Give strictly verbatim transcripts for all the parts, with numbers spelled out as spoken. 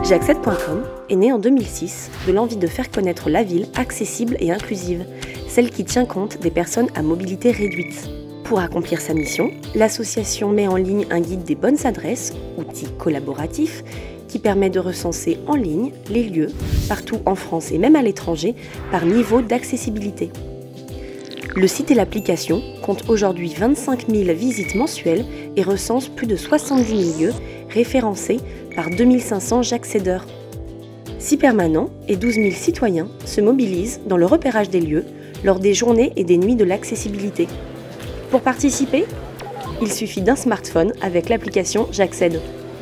J'accède point com est né en deux mille six de l'envie de faire connaître la ville accessible et inclusive, celle qui tient compte des personnes à mobilité réduite. Pour accomplir sa mission, l'association met en ligne un guide des bonnes adresses, outil collaboratif, qui permet de recenser en ligne les lieux, partout en France et même à l'étranger, par niveau d'accessibilité. Le site et l'application comptent aujourd'hui vingt-cinq mille visites mensuelles et recensent plus de soixante-dix mille lieux référencés par deux mille cinq cents j'accédeurs. six permanents et douze mille citoyens se mobilisent dans le repérage des lieux lors des journées et des nuits de l'accessibilité. Pour participer, il suffit d'un smartphone avec l'application J'accède.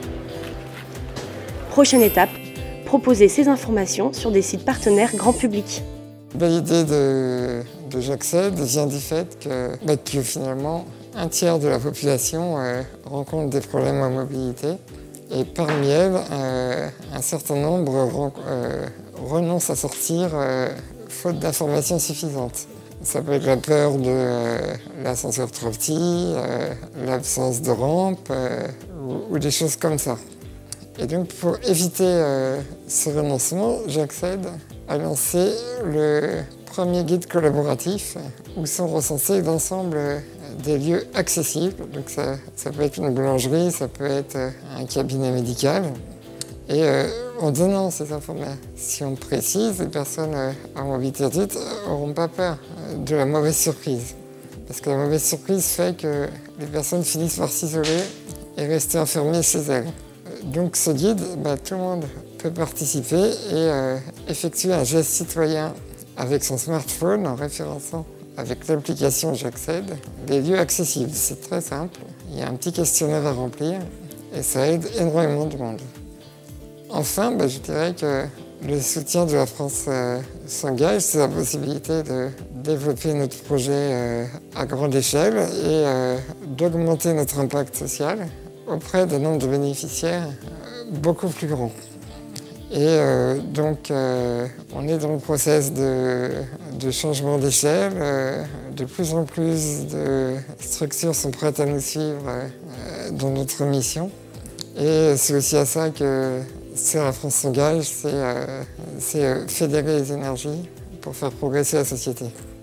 Prochaine étape, proposer ces informations sur des sites partenaires grand public. L'idée de, de J'accède vient du fait que, bah, que finalement un tiers de la population euh, rencontre des problèmes en mobilité et parmi elles, euh, un certain nombre euh, renoncent à sortir euh, faute d'informations suffisantes. Ça peut être la peur de euh, l'ascenseur trop petit, euh, l'absence de rampe euh, ou, ou des choses comme ça. Et donc pour éviter euh, ce renoncement, J'accède a lancé le premier guide collaboratif où sont recensés l'ensemble des lieux accessibles. Donc ça, ça peut être une boulangerie, ça peut être un cabinet médical. Et euh, en donnant ces informations précises, les personnes euh, à mobilité réduite n'auront pas peur de la mauvaise surprise. Parce que la mauvaise surprise fait que les personnes finissent par s'isoler et rester enfermées chez elles. Donc ce guide, bah, tout le monde peut participer et euh, effectuer un geste citoyen avec son smartphone en référençant avec l'application J'accède les lieux accessibles. C'est très simple, il y a un petit questionnaire à remplir et ça aide énormément de monde. Enfin, bah, je dirais que le soutien de la France euh, s'engage, c'est la possibilité de développer notre projet euh, à grande échelle et euh, d'augmenter notre impact social auprès d'un nombre de bénéficiaires euh, beaucoup plus grand. Et euh, donc, euh, on est dans le process de, de changement d'échelle. Euh, de plus en plus de structures sont prêtes à nous suivre euh, dans notre mission. Et c'est aussi à ça que c'est la France s'engage, c'est euh, euh, fédérer les énergies pour faire progresser la société.